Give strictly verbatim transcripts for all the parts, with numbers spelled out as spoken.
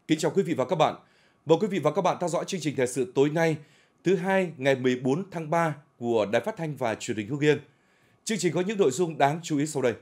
Kính chào quý vị và các bạn. Mời quý vị và các bạn theo dõi chương trình thời sự tối nay, thứ hai ngày mười bốn tháng ba của Đài Phát thanh và Truyền hình Hưng Yên. Chương trình có những nội dung đáng chú ý sau đây.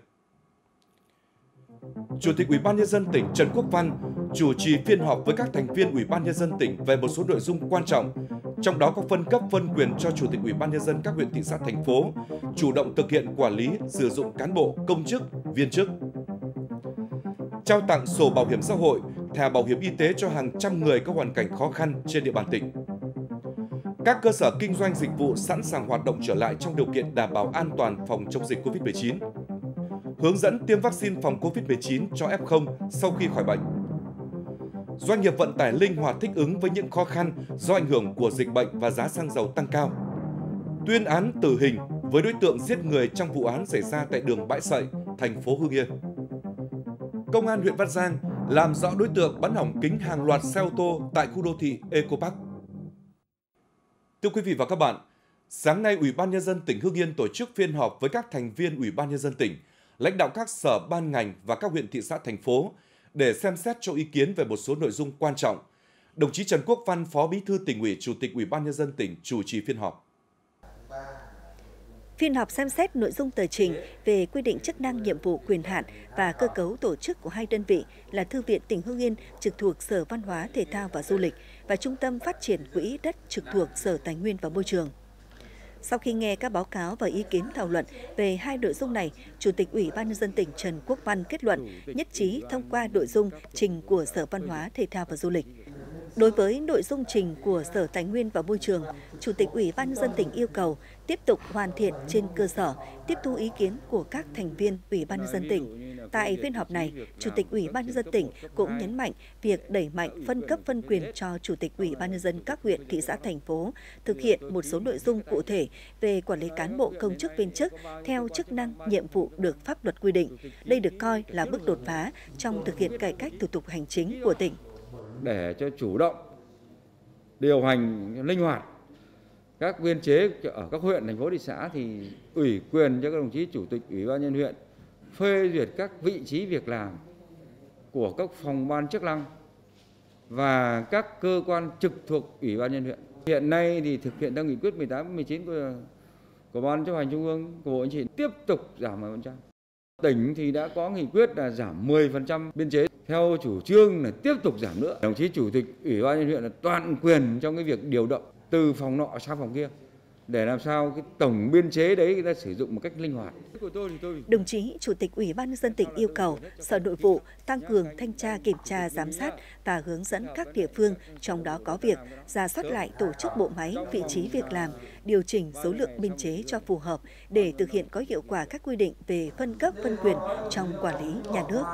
Chủ tịch Ủy ban nhân dân tỉnh Trần Quốc Văn chủ trì phiên họp với các thành viên Ủy ban nhân dân tỉnh về một số nội dung quan trọng, trong đó có phân cấp phân quyền cho Chủ tịch Ủy ban nhân dân các huyện, thị xã, thành phố chủ động thực hiện quản lý, sử dụng cán bộ, công chức, viên chức. Trao tặng sổ bảo hiểm xã hội, thẻ bảo hiểm y tế cho hàng trăm người có hoàn cảnh khó khăn trên địa bàn tỉnh. Các cơ sở kinh doanh dịch vụ sẵn sàng hoạt động trở lại trong điều kiện đảm bảo an toàn phòng chống dịch covid mười chín. Hướng dẫn tiêm vaccine phòng covid mười chín cho ép không sau khi khỏi bệnh. Doanh nghiệp vận tải linh hoạt thích ứng với những khó khăn do ảnh hưởng của dịch bệnh và giá xăng dầu tăng cao. Tuyên án tử hình với đối tượng giết người trong vụ án xảy ra tại đường Bãi Sậy, thành phố Hưng Yên. Công an huyện Văn Giang làm rõ đối tượng bắn hỏng kính hàng loạt xe ô tô tại khu đô thị Eco Park. Thưa quý vị và các bạn, sáng nay Ủy ban nhân dân tỉnh Hưng Yên tổ chức phiên họp với các thành viên Ủy ban nhân dân tỉnh, lãnh đạo các sở ban ngành và các huyện, thị xã, thành phố để xem xét cho ý kiến về một số nội dung quan trọng. Đồng chí Trần Quốc Văn, Phó Bí thư Tỉnh ủy, Chủ tịch Ủy ban nhân dân tỉnh chủ trì phiên họp. Phiên họp xem xét nội dung tờ trình về quy định chức năng, nhiệm vụ, quyền hạn và cơ cấu tổ chức của hai đơn vị là Thư viện tỉnh Hưng Yên trực thuộc Sở Văn hóa, Thể thao và Du lịch và Trung tâm Phát triển Quỹ đất trực thuộc Sở Tài nguyên và Môi trường. Sau khi nghe các báo cáo và ý kiến thảo luận về hai nội dung này, Chủ tịch Ủy ban nhân dân tỉnh Trần Quốc Văn kết luận nhất trí thông qua nội dung trình của Sở Văn hóa, Thể thao và Du lịch. Đối với nội dung trình của Sở Tài nguyên và Môi trường, Chủ tịch Ủy ban nhân dân tỉnh yêu cầu tiếp tục hoàn thiện trên cơ sở tiếp thu ý kiến của các thành viên Ủy ban nhân dân tỉnh. Tại phiên họp này, Chủ tịch Ủy ban nhân dân tỉnh cũng nhấn mạnh việc đẩy mạnh phân cấp phân quyền cho Chủ tịch Ủy ban nhân dân các huyện, thị xã, thành phố thực hiện một số nội dung cụ thể về quản lý cán bộ, công chức, viên chức theo chức năng, nhiệm vụ được pháp luật quy định. Đây được coi là bước đột phá trong thực hiện cải cách thủ tục hành chính của tỉnh. Để cho chủ động điều hành linh hoạt các biên chế ở các huyện, thành phố, thị xã thì ủy quyền cho các đồng chí chủ tịch Ủy ban nhân huyện phê duyệt các vị trí việc làm của các phòng ban chức năng và các cơ quan trực thuộc Ủy ban nhân huyện. Hiện nay thì thực hiện theo nghị quyết mười tám, mười chín của, của Ban chấp hành Trung ương, của Bộ Chính trị tiếp tục giảm mười phần trăm. Tỉnh thì đã có nghị quyết là giảm mười phần trăm biên chế. Theo chủ trương là tiếp tục giảm nữa. Đồng chí chủ tịch Ủy ban nhân huyện là toàn quyền trong cái việc điều động từ phòng nọ sang phòng kia để làm sao cái tổng biên chế đấy người ta sử dụng một cách linh hoạt. Đồng chí Chủ tịch Ủy ban nhân dân tỉnh yêu cầu Sở Nội vụ tăng cường thanh tra, kiểm tra, giám sát và hướng dẫn các địa phương, trong đó có việc rà soát lại tổ chức bộ máy, vị trí việc làm, điều chỉnh số lượng biên chế cho phù hợp để thực hiện có hiệu quả các quy định về phân cấp phân quyền trong quản lý nhà nước.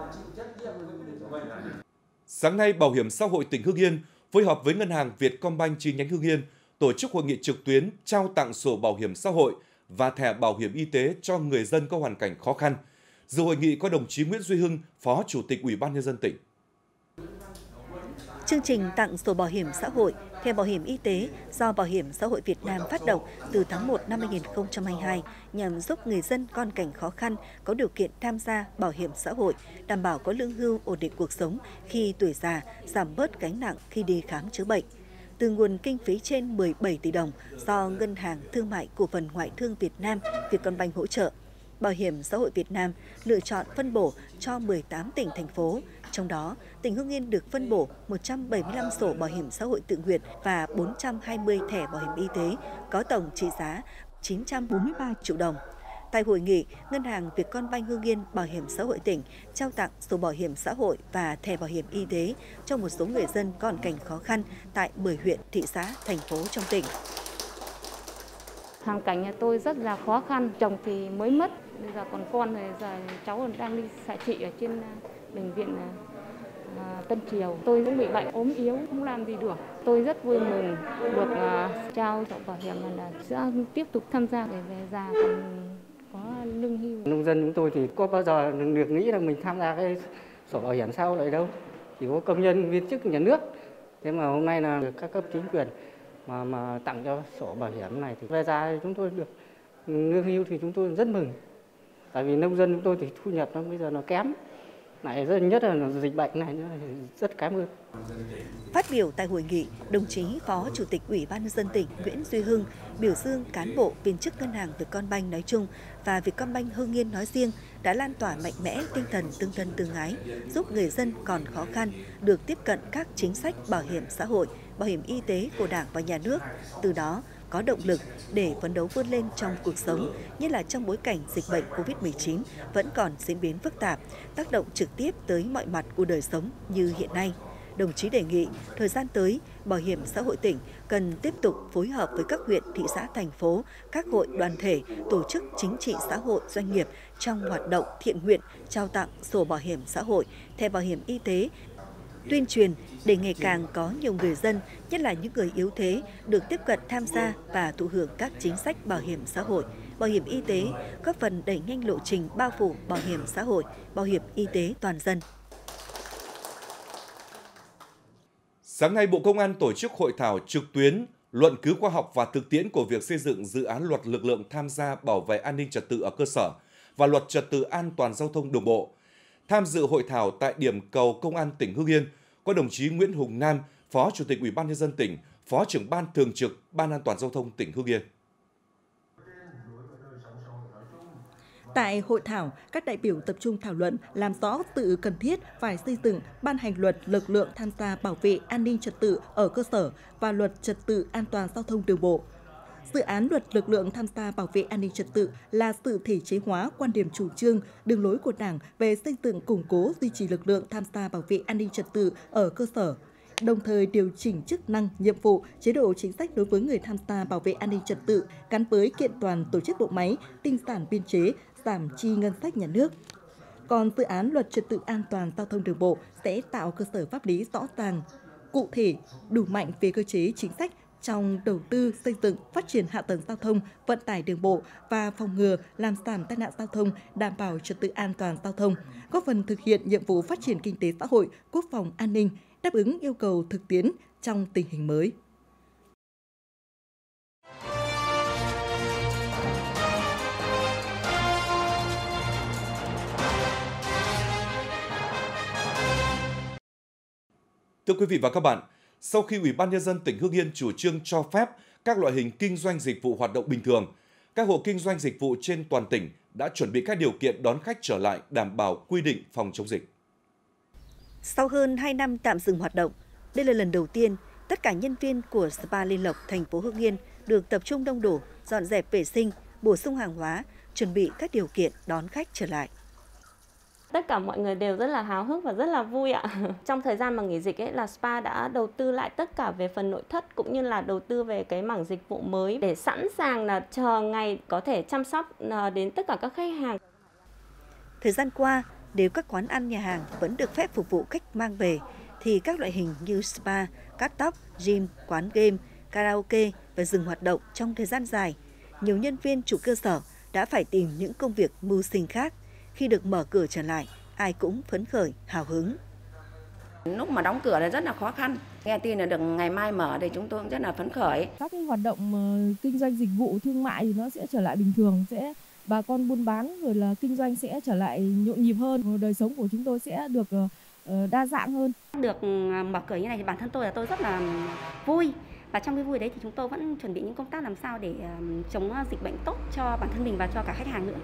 Sáng nay, Bảo hiểm xã hội tỉnh Hưng Yên phối hợp với Ngân hàng Vietcombank chi nhánh Hưng Yên tổ chức hội nghị trực tuyến trao tặng sổ bảo hiểm xã hội và thẻ bảo hiểm y tế cho người dân có hoàn cảnh khó khăn. Dự hội nghị có đồng chí Nguyễn Duy Hưng, Phó Chủ tịch Ủy ban nhân dân tỉnh. Chương trình tặng sổ bảo hiểm xã hội, thẻ bảo hiểm y tế do Bảo hiểm xã hội Việt Nam phát động từ tháng một năm hai nghìn không trăm hai mươi hai nhằm giúp người dân có hoàn cảnh khó khăn có điều kiện tham gia bảo hiểm xã hội, đảm bảo có lương hưu, ổn định cuộc sống khi tuổi già, giảm bớt gánh nặng khi đi khám chữa bệnh. Từ nguồn kinh phí trên mười bảy tỷ đồng do Ngân hàng Thương mại Cổ phần Ngoại thương Việt Nam Vietcombank hỗ trợ, Bảo hiểm xã hội Việt Nam lựa chọn phân bổ cho mười tám tỉnh, thành phố. Trong đó, tỉnh Hưng Yên được phân bổ một trăm bảy mươi lăm sổ bảo hiểm xã hội tự nguyện và bốn trăm hai mươi thẻ bảo hiểm y tế có tổng trị giá chín trăm bốn mươi ba triệu đồng. Tại hội nghị, Ngân hàng Vietcombank Hưng Yên, Bảo hiểm xã hội tỉnh trao tặng sổ bảo hiểm xã hội và thẻ bảo hiểm y tế cho một số người dân có hoàn cảnh khó khăn tại mười huyện, thị xã, thành phố trong tỉnh. Hoàn cảnh nhà tôi rất là khó khăn, chồng thì mới mất, bây giờ còn con thì giờ cháu đang đi xạ trị ở trên bệnh viện Tân Triều. Tôi cũng bị bệnh ốm yếu, không làm gì được. Tôi rất vui mừng được uh, trao sổ bảo hiểm là sẽ tiếp tục tham gia để về già còn có lương hưu. Nông dân chúng tôi thì có bao giờ được nghĩ là mình tham gia cái sổ bảo hiểm xã hội đâu, chỉ có công nhân viên chức nhà nước. Thế mà hôm nay là các cấp chính quyền mà mà tặng cho sổ bảo hiểm này thì về già chúng tôi được lương hưu thì chúng tôi rất mừng. Tại vì nông dân chúng tôi thì thu nhập nó bây giờ nó kém. Này rất nhất là dịch bệnh này rất cảm ơn. Phát biểu tại hội nghị, đồng chí Phó Chủ tịch Ủy ban nhân dân tỉnh Nguyễn Duy Hưng biểu dương cán bộ, viên chức ngân hàng Vietcombank nói chung và Vietcombank Hưng Yên nói riêng đã lan tỏa mạnh mẽ tinh thần tương thân tương ái, giúp người dân còn khó khăn được tiếp cận các chính sách bảo hiểm xã hội, bảo hiểm y tế của Đảng và Nhà nước. Từ đó có động lực để phấn đấu vươn lên trong cuộc sống, nhất là trong bối cảnh dịch bệnh Covid mười chín vẫn còn diễn biến phức tạp, tác động trực tiếp tới mọi mặt của đời sống như hiện nay. Đồng chí đề nghị thời gian tới, Bảo hiểm xã hội tỉnh cần tiếp tục phối hợp với các huyện, thị xã, thành phố, các hội đoàn thể, tổ chức chính trị xã hội, doanh nghiệp trong hoạt động thiện nguyện, trao tặng sổ bảo hiểm xã hội, thẻ bảo hiểm y tế, tuyên truyền để ngày càng có nhiều người dân, nhất là những người yếu thế, được tiếp cận tham gia và thụ hưởng các chính sách bảo hiểm xã hội, bảo hiểm y tế, góp phần đẩy nhanh lộ trình bao phủ bảo hiểm xã hội, bảo hiểm y tế toàn dân. Sáng nay, Bộ Công an tổ chức hội thảo trực tuyến luận cứ khoa học và thực tiễn của việc xây dựng dự án luật lực lượng tham gia bảo vệ an ninh trật tự ở cơ sở và luật trật tự an toàn giao thông đường bộ. Tham dự hội thảo tại điểm cầu Công an tỉnh Hưng Yên có đồng chí Nguyễn Hùng Nam, Phó Chủ tịch Ủy ban nhân dân tỉnh, Phó trưởng ban thường trực Ban An toàn giao thông tỉnh Hưng Yên. Tại hội thảo, các đại biểu tập trung thảo luận làm rõ sự cần thiết phải xây dựng, ban hành luật lực lượng tham gia bảo vệ an ninh trật tự ở cơ sở và luật trật tự an toàn giao thông đường bộ. Dự án luật lực lượng tham gia bảo vệ an ninh trật tự là sự thể chế hóa quan điểm chủ trương, đường lối của Đảng về xây dựng, củng cố, duy trì lực lượng tham gia bảo vệ an ninh trật tự ở cơ sở, đồng thời điều chỉnh chức năng, nhiệm vụ, chế độ chính sách đối với người tham gia bảo vệ an ninh trật tự gắn với kiện toàn tổ chức bộ máy, tinh giản biên chế, giảm chi ngân sách nhà nước. Còn dự án luật trật tự an toàn giao thông đường bộ sẽ tạo cơ sở pháp lý rõ ràng, cụ thể, đủ mạnh về cơ chế chính sách trong đầu tư, xây dựng, phát triển hạ tầng giao thông, vận tải đường bộ và phòng ngừa, làm giảm tai nạn giao thông, đảm bảo trật tự an toàn giao thông, góp phần thực hiện nhiệm vụ phát triển kinh tế xã hội, quốc phòng an ninh, đáp ứng yêu cầu thực tiễn trong tình hình mới. Thưa quý vị và các bạn, sau khi Ủy ban nhân dân tỉnh Hưng Yên chủ trương cho phép các loại hình kinh doanh dịch vụ hoạt động bình thường, các hộ kinh doanh dịch vụ trên toàn tỉnh đã chuẩn bị các điều kiện đón khách trở lại đảm bảo quy định phòng chống dịch. Sau hơn hai năm tạm dừng hoạt động, đây là lần đầu tiên tất cả nhân viên của Spa Liên Lộc, thành phố Hưng Yên được tập trung đông đủ, dọn dẹp vệ sinh, bổ sung hàng hóa, chuẩn bị các điều kiện đón khách trở lại. Tất cả mọi người đều rất là háo hức và rất là vui ạ. Trong thời gian mà nghỉ dịch ấy là Spa đã đầu tư lại tất cả về phần nội thất cũng như là đầu tư về cái mảng dịch vụ mới để sẵn sàng là chờ ngày có thể chăm sóc đến tất cả các khách hàng. Thời gian qua, nếu các quán ăn nhà hàng vẫn được phép phục vụ khách mang về, thì các loại hình như spa, cắt tóc, gym, quán game, karaoke và dừng hoạt động trong thời gian dài. Nhiều nhân viên chủ cơ sở đã phải tìm những công việc mưu sinh khác. Khi được mở cửa trở lại, ai cũng phấn khởi, hào hứng. Lúc mà đóng cửa là rất là khó khăn. Nghe tin là được ngày mai mở thì chúng tôi cũng rất là phấn khởi. Các cái hoạt động uh, kinh doanh dịch vụ thương mại thì nó sẽ trở lại bình thường, sẽ bà con buôn bán rồi là kinh doanh sẽ trở lại nhộn nhịp hơn, đời sống của chúng tôi sẽ được uh, đa dạng hơn. Được mở cửa như này thì bản thân tôi là tôi rất là vui. Và trong cái vui đấy thì chúng tôi vẫn chuẩn bị những công tác làm sao để uh, chống dịch bệnh tốt cho bản thân mình và cho cả khách hàng nữa.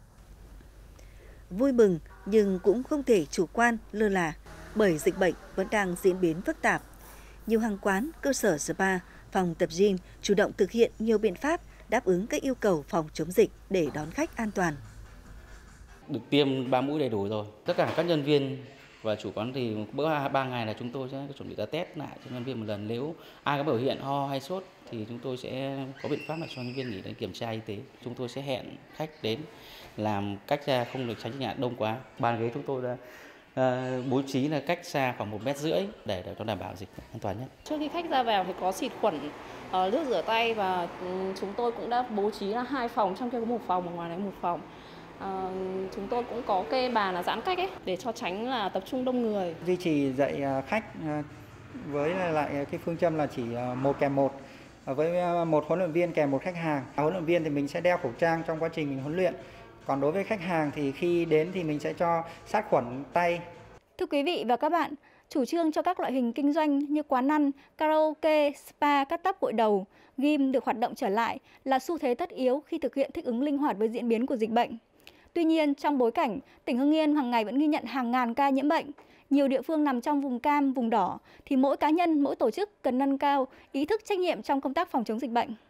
Vui mừng nhưng cũng không thể chủ quan, lơ là bởi dịch bệnh vẫn đang diễn biến phức tạp. Nhiều hàng quán, cơ sở spa, phòng tập gym chủ động thực hiện nhiều biện pháp đáp ứng các yêu cầu phòng chống dịch để đón khách an toàn. Được tiêm ba mũi đầy đủ rồi. Tất cả các nhân viên và chủ quán thì bữa ba ngày là chúng tôi sẽ chuẩn bị ra test lại cho nhân viên một lần. Nếu ai có biểu hiện ho hay sốt thì chúng tôi sẽ có biện pháp là cho nhân viên nghỉ đến kiểm tra y tế. Chúng tôi sẽ hẹn khách đến làm cách ra không được tránh nhà đông quá. Bàn ghế chúng tôi đã uh, bố trí là cách xa khoảng một mét rưỡi để để cho đảm bảo dịch an toàn nhất. Trước khi khách ra vào thì có xịt khuẩn, uh, nước rửa tay và um, chúng tôi cũng đã bố trí là hai phòng, trong kia có một phòng và ngoài đấy một phòng. Uh, chúng tôi cũng có kê bàn là giãn cách ấy để cho tránh là tập trung đông người. Duy trì dạy khách với lại cái phương châm là chỉ một kèm một. Với một huấn luyện viên kèm một khách hàng. Huấn luyện viên thì mình sẽ đeo khẩu trang trong quá trình mình huấn luyện. Còn đối với khách hàng thì khi đến thì mình sẽ cho sát khuẩn tay. Thưa quý vị và các bạn, chủ trương cho các loại hình kinh doanh như quán ăn, karaoke, spa, cắt tóc gội đầu, gym được hoạt động trở lại là xu thế tất yếu khi thực hiện thích ứng linh hoạt với diễn biến của dịch bệnh. Tuy nhiên, trong bối cảnh tỉnh Hưng Yên hàng ngày vẫn ghi nhận hàng ngàn ca nhiễm bệnh, nhiều địa phương nằm trong vùng cam, vùng đỏ, thì mỗi cá nhân, mỗi tổ chức cần nâng cao ý thức trách nhiệm trong công tác phòng chống dịch bệnh.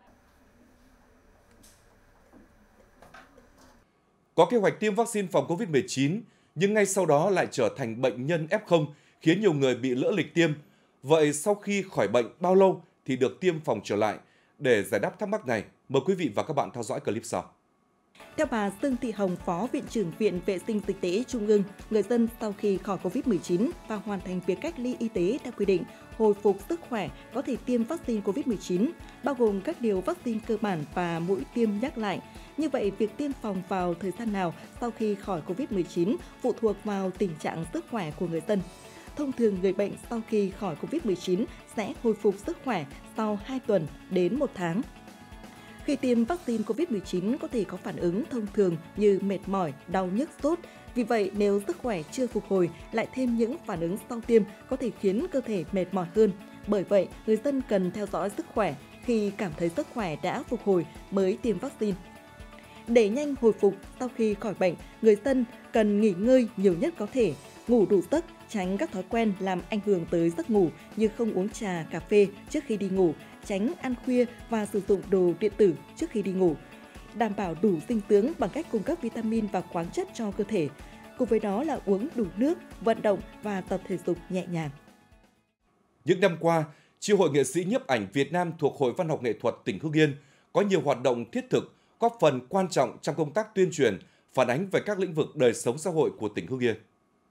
Có kế hoạch tiêm vaccine phòng Covid mười chín, nhưng ngay sau đó lại trở thành bệnh nhân ép không, khiến nhiều người bị lỡ lịch tiêm. Vậy sau khi khỏi bệnh bao lâu thì được tiêm phòng trở lại? Để giải đáp thắc mắc này, mời quý vị và các bạn theo dõi clip sau. Theo bà Dương Thị Hồng, Phó Viện trưởng Viện Vệ sinh Dịch tễ Trung ương, người dân sau khi khỏi Covid mười chín và hoàn thành việc cách ly y tế theo quy định, hồi phục sức khỏe có thể tiêm vaccine Covid mười chín, bao gồm các liều vaccine cơ bản và mũi tiêm nhắc lại. Như vậy, việc tiêm phòng vào thời gian nào sau khi khỏi Covid mười chín phụ thuộc vào tình trạng sức khỏe của người dân. Thông thường, người bệnh sau khi khỏi Covid mười chín sẽ hồi phục sức khỏe sau hai tuần đến một tháng. Khi tiêm vaccine Covid mười chín có thể có phản ứng thông thường như mệt mỏi, đau nhức, sốt. Vì vậy, nếu sức khỏe chưa phục hồi, lại thêm những phản ứng sau tiêm có thể khiến cơ thể mệt mỏi hơn. Bởi vậy, người dân cần theo dõi sức khỏe, khi cảm thấy sức khỏe đã phục hồi mới tiêm vaccine. Để nhanh hồi phục sau khi khỏi bệnh, người dân cần nghỉ ngơi nhiều nhất có thể, ngủ đủ giấc, tránh các thói quen làm ảnh hưởng tới giấc ngủ như không uống trà, cà phê trước khi đi ngủ, tránh ăn khuya và sử dụng đồ điện tử trước khi đi ngủ. Đảm bảo đủ dinh dưỡng bằng cách cung cấp vitamin và khoáng chất cho cơ thể. Cùng với đó là uống đủ nước, vận động và tập thể dục nhẹ nhàng. Những năm qua, Chi hội nghệ sĩ nhiếp ảnh Việt Nam thuộc Hội Văn học nghệ thuật tỉnh Hưng Yên có nhiều hoạt động thiết thực, góp phần quan trọng trong công tác tuyên truyền, phản ánh về các lĩnh vực đời sống xã hội của tỉnh Hưng Yên.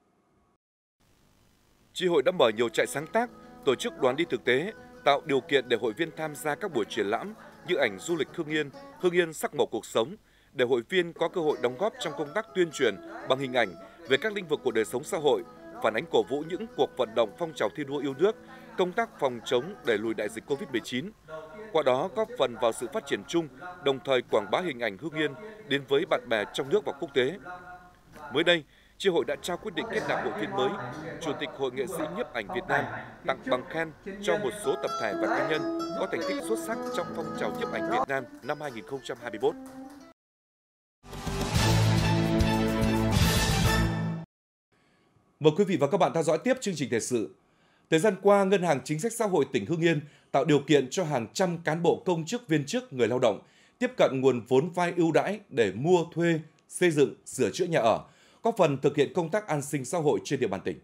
Chi hội đã mở nhiều trại sáng tác, tổ chức đoàn đi thực tế, tạo điều kiện để hội viên tham gia các buổi triển lãm như ảnh du lịch Hưng Yên, Hưng Yên sắc màu cuộc sống, để hội viên có cơ hội đóng góp trong công tác tuyên truyền bằng hình ảnh về các lĩnh vực của đời sống xã hội, phản ánh cổ vũ những cuộc vận động phong trào thi đua yêu nước, công tác phòng chống đẩy lùi đại dịch Covid mười chín. Qua đó góp phần vào sự phát triển chung, đồng thời quảng bá hình ảnh Hưng Yên đến với bạn bè trong nước và quốc tế. Mới đây, Chi hội đã trao quyết định kết nạp hội viên mới, Chủ tịch Hội nghệ sĩ nhiếp ảnh Việt Nam tặng bằng khen cho một số tập thể và cá nhân có thành tích xuất sắc trong phong trào nhiếp ảnh Việt Nam năm hai nghìn không trăm hai mươi mốt. Mời quý vị và các bạn theo dõi tiếp chương trình thời sự. Thời gian qua, Ngân hàng Chính sách Xã hội tỉnh Hưng Yên tạo điều kiện cho hàng trăm cán bộ công chức viên chức, người lao động tiếp cận nguồn vốn vay ưu đãi để mua, thuê, xây dựng, sửa chữa nhà ở, góp phần thực hiện công tác an sinh xã hội trên địa bàn tỉnh.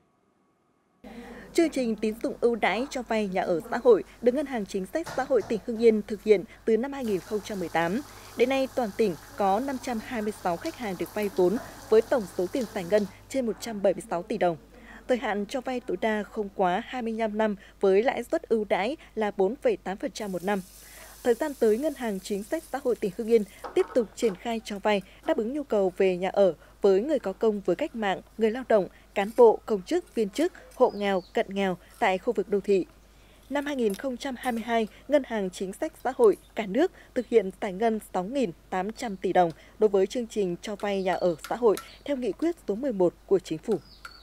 Chương trình tín dụng ưu đãi cho vay nhà ở xã hội được Ngân hàng Chính sách Xã hội tỉnh Hưng Yên thực hiện từ năm hai nghìn không trăm mười tám. Đến nay, toàn tỉnh có năm trăm hai mươi sáu khách hàng được vay vốn với tổng số tiền giải ngân trên một trăm bảy mươi sáu tỷ đồng. Thời hạn cho vay tối đa không quá hai mươi lăm năm với lãi suất ưu đãi là bốn phẩy tám phần trăm một năm. Thời gian tới, Ngân hàng Chính sách Xã hội tỉnh Hưng Yên tiếp tục triển khai cho vay đáp ứng nhu cầu về nhà ở với người có công với cách mạng, người lao động, cán bộ, công chức, viên chức, hộ nghèo, cận nghèo tại khu vực đô thị. Năm hai nghìn không trăm hai mươi hai, Ngân hàng Chính sách Xã hội cả nước thực hiện giải ngân sáu nghìn tám trăm tỷ đồng đối với chương trình cho vay nhà ở xã hội theo nghị quyết số mười một của Chính phủ.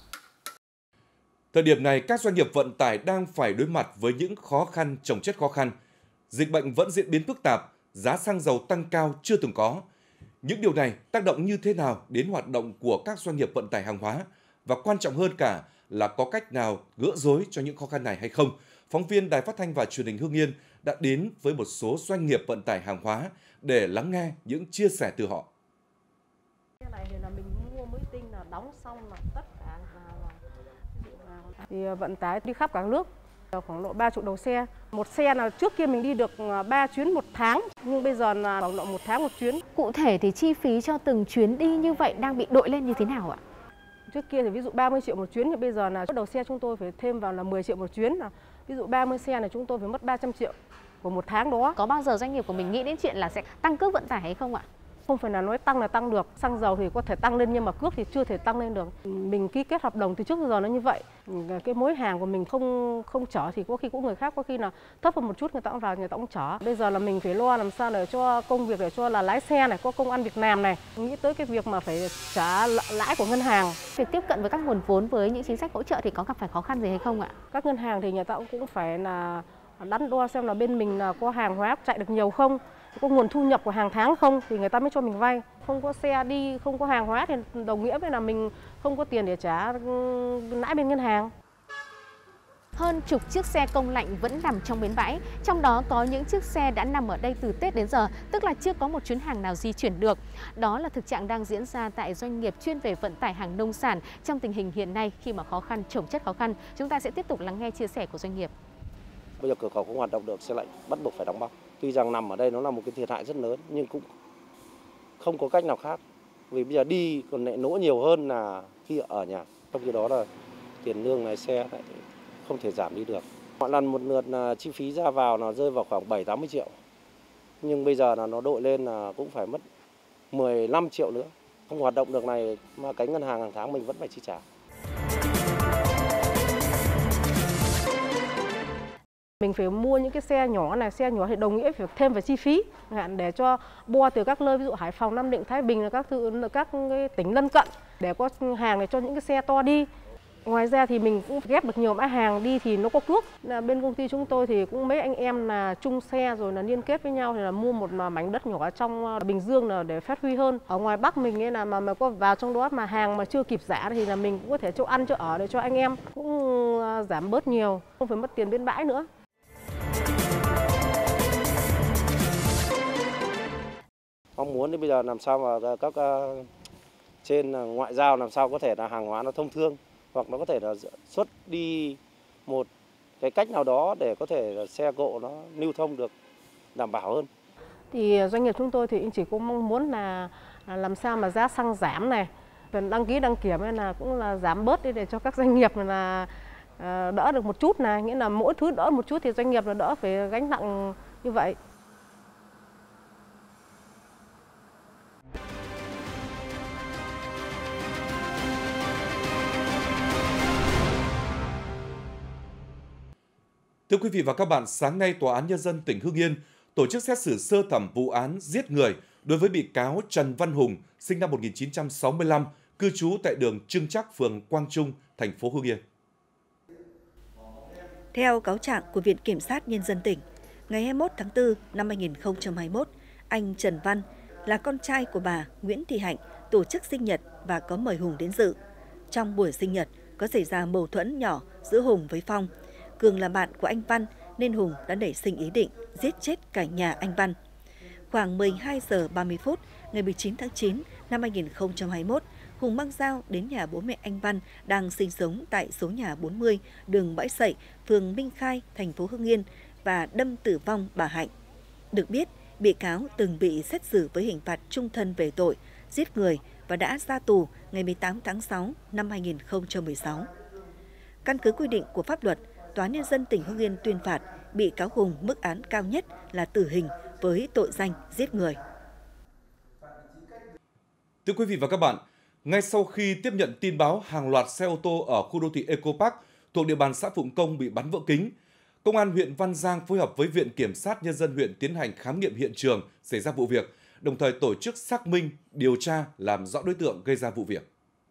Thời điểm này, các doanh nghiệp vận tải đang phải đối mặt với những khó khăn chồng chất khó khăn. Dịch bệnh vẫn diễn biến phức tạp, giá xăng dầu tăng cao chưa từng có. Những điều này tác động như thế nào đến hoạt động của các doanh nghiệp vận tải hàng hóa? Và quan trọng hơn cả là có cách nào gỡ rối cho những khó khăn này hay không? Phóng viên Đài Phát thanh và Truyền hình Hưng Yên đã đến với một số doanh nghiệp vận tải hàng hóa để lắng nghe những chia sẻ từ họ. Cái này thì là mình mua mới tinh là đóng xong là tất cả là... Thì vận tải đi khắp cả nước, khoảng độ ba chục đầu xe. Một xe là trước kia mình đi được ba chuyến một tháng, nhưng bây giờ là khoảng độ một tháng một chuyến. Cụ thể thì chi phí cho từng chuyến đi như vậy đang bị đội lên như thế nào ạ? Trước kia thì ví dụ ba mươi triệu một chuyến, thì bây giờ là đầu xe chúng tôi phải thêm vào là mười triệu một chuyến. Là ví dụ ba mươi xe này chúng tôi phải mất ba trăm triệu của một tháng đó. Có bao giờ doanh nghiệp của mình nghĩ đến chuyện là sẽ tăng cước vận tải hay không ạ? Không phải là nói tăng là tăng được, xăng dầu thì có thể tăng lên nhưng mà cước thì chưa thể tăng lên được. Mình ký kết hợp đồng từ trước giờ nó như vậy. Cái mối hàng của mình không không chở thì có khi cũng người khác, có khi là thấp hơn một chút người ta cũng vào, người ta cũng chở. Bây giờ là mình phải lo làm sao để cho công việc, để cho là lái xe này có công ăn việc làm này, nghĩ tới cái việc mà phải trả lãi của ngân hàng. Việc tiếp cận với các nguồn vốn với những chính sách hỗ trợ thì có gặp phải khó khăn gì hay không ạ? Các ngân hàng thì người ta cũng phải là đắn đo xem là bên mình là có hàng hóa chạy được nhiều không, có nguồn thu nhập của hàng tháng không thì người ta mới cho mình vay. Không có xe đi, không có hàng hóa thì đồng nghĩa với là mình không có tiền để trả lãi bên ngân hàng. Hơn chục chiếc xe công lạnh vẫn nằm trong bến bãi, trong đó có những chiếc xe đã nằm ở đây từ Tết đến giờ, tức là chưa có một chuyến hàng nào di chuyển được. Đó là thực trạng đang diễn ra tại doanh nghiệp chuyên về vận tải hàng nông sản trong tình hình hiện nay khi mà khó khăn chồng chất khó khăn. Chúng ta sẽ tiếp tục lắng nghe chia sẻ của doanh nghiệp. Bây giờ cửa khẩu không hoạt động được, xe lạnh bắt buộc phải đóng băng. Tuy rằng nằm ở đây nó là một cái thiệt hại rất lớn nhưng cũng không có cách nào khác. Vì bây giờ đi còn lại lỗ nhiều hơn là khi ở nhà. Trong khi đó là tiền lương lái xe lại không thể giảm đi được. Mọi lần một lượt là chi phí ra vào nó rơi vào khoảng bảy tám mươi triệu. Nhưng bây giờ là nó đội lên là cũng phải mất mười lăm triệu nữa. Không hoạt động được này mà cái ngân hàng hàng tháng mình vẫn phải chi trả. Mình phải mua những cái xe nhỏ này, xe nhỏ thì đồng nghĩa phải thêm về chi phí để cho bo từ các nơi ví dụ Hải Phòng, Nam Định, Thái Bình là các thứ, các cái tỉnh lân cận để có hàng để cho những cái xe to đi. Ngoài ra thì mình cũng ghép được nhiều mã hàng đi thì nó có cước. Là bên công ty chúng tôi thì cũng mấy anh em là chung xe rồi là liên kết với nhau thì là mua một mảnh đất nhỏ trong Bình Dương là để phát huy hơn. Ở ngoài Bắc mình ấy là mà mà có vào trong đó mà hàng mà chưa kịp giá thì là mình cũng có thể cho ăn cho ở để cho anh em cũng giảm bớt nhiều, không phải mất tiền bến bãi nữa. Mong muốn thì bây giờ làm sao mà các uh, trên ngoại giao làm sao có thể là hàng hóa nó thông thương hoặc nó có thể là xuất đi một cái cách nào đó để có thể là xe cộ nó lưu thông được đảm bảo hơn. Thì doanh nghiệp chúng tôi thì chỉ có mong muốn là làm sao mà giá xăng giảm này, đăng ký đăng kiểm là cũng là giảm bớt đi để cho các doanh nghiệp là đỡ được một chút này, nghĩa là mỗi thứ đỡ một chút thì doanh nghiệp là đỡ phải gánh nặng như vậy. Thưa quý vị và các bạn, sáng nay Tòa án Nhân dân tỉnh Hưng Yên tổ chức xét xử sơ thẩm vụ án giết người đối với bị cáo Trần Văn Hùng, sinh năm một nghìn chín trăm sáu mươi lăm, cư trú tại đường Trưng Trắc, phường Quang Trung, thành phố Hưng Yên. Theo cáo trạng của Viện Kiểm sát Nhân dân tỉnh, ngày hai mươi mốt tháng tư năm hai nghìn không trăm hai mươi mốt, anh Trần Văn là con trai của bà Nguyễn Thị Hạnh tổ chức sinh nhật và có mời Hùng đến dự. Trong buổi sinh nhật có xảy ra mâu thuẫn nhỏ giữa Hùng với Phong. Cường là bạn của anh Văn nên Hùng đã nảy sinh ý định giết chết cả nhà anh Văn. Khoảng mười hai giờ ba mươi phút ngày mười chín tháng chín năm hai nghìn không trăm hai mươi mốt, Hùng mang dao đến nhà bố mẹ anh Văn đang sinh sống tại số nhà bốn mươi đường Bãi Sậy, phường Minh Khai, thành phố Hưng Yên và đâm tử vong bà Hạnh. Được biết, bị cáo từng bị xét xử với hình phạt chung thân về tội giết người và đã ra tù ngày mười tám tháng sáu năm hai nghìn không trăm mười sáu. Căn cứ quy định của pháp luật, Tòa án Nhân dân tỉnh Hưng Yên tuyên phạt bị cáo Hùng mức án cao nhất là tử hình với tội danh giết người. Thưa quý vị và các bạn, ngay sau khi tiếp nhận tin báo hàng loạt xe ô tô ở khu đô thị Eco Park thuộc địa bàn xã Phụng Công bị bắn vỡ kính, Công an huyện Văn Giang phối hợp với Viện Kiểm sát Nhân dân huyện tiến hành khám nghiệm hiện trường xảy ra vụ việc, đồng thời tổ chức xác minh, điều tra, làm rõ đối tượng gây ra vụ việc.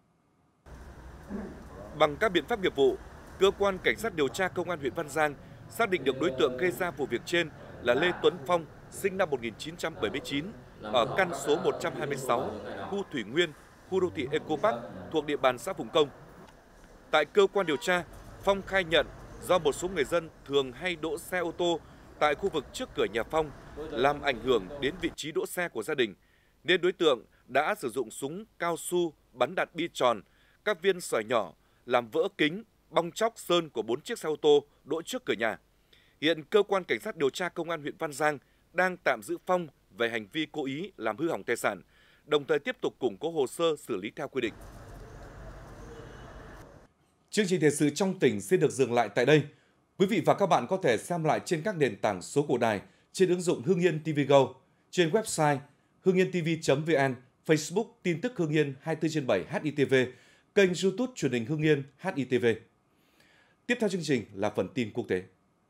Bằng các biện pháp nghiệp vụ, Cơ quan Cảnh sát điều tra Công an huyện Văn Giang xác định được đối tượng gây ra vụ việc trên là Lê Tuấn Phong, sinh năm một nghìn chín trăm bảy mươi chín, ở căn số một trăm hai mươi sáu, khu Thủy Nguyên, khu đô thị Eco Park thuộc địa bàn xã Phụng Công. Tại cơ quan điều tra, Phong khai nhận do một số người dân thường hay đỗ xe ô tô tại khu vực trước cửa nhà Phong làm ảnh hưởng đến vị trí đỗ xe của gia đình, nên đối tượng đã sử dụng súng cao su bắn đạn bi tròn, các viên sỏi nhỏ làm vỡ kính, bong tróc sơn của bốn chiếc xe ô tô đỗ trước cửa nhà. Hiện cơ quan cảnh sát điều tra Công an huyện Văn Giang đang tạm giữ Phong về hành vi cố ý làm hư hỏng tài sản, đồng thời tiếp tục củng cố hồ sơ xử lý theo quy định. Chương trình thời sự trong tỉnh xin được dừng lại tại đây. Quý vị và các bạn có thể xem lại trên các nền tảng số của đài, trên ứng dụng Hưng Yên ti vi Go, trên website hưng yên ti vi chấm vn, Facebook tin tức Hưng Yên hai mươi tư trên bảy H I T V, kênh YouTube truyền hình Hưng Yên H I T V. Tiếp theo chương trình là phần tin quốc tế.